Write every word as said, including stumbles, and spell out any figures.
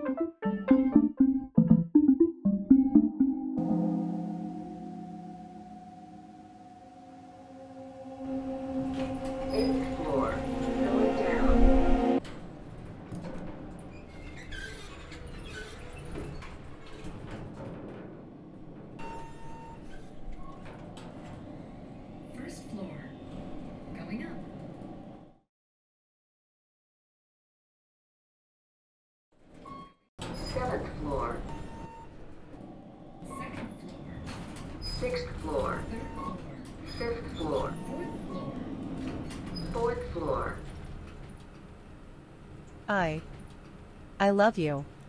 Eighth floor. Going down. First floor. Going up. Seventh floor. Second floor. Sixth floor. Third floor. Fifth floor. Fourth floor. Fourth floor. I. I love you.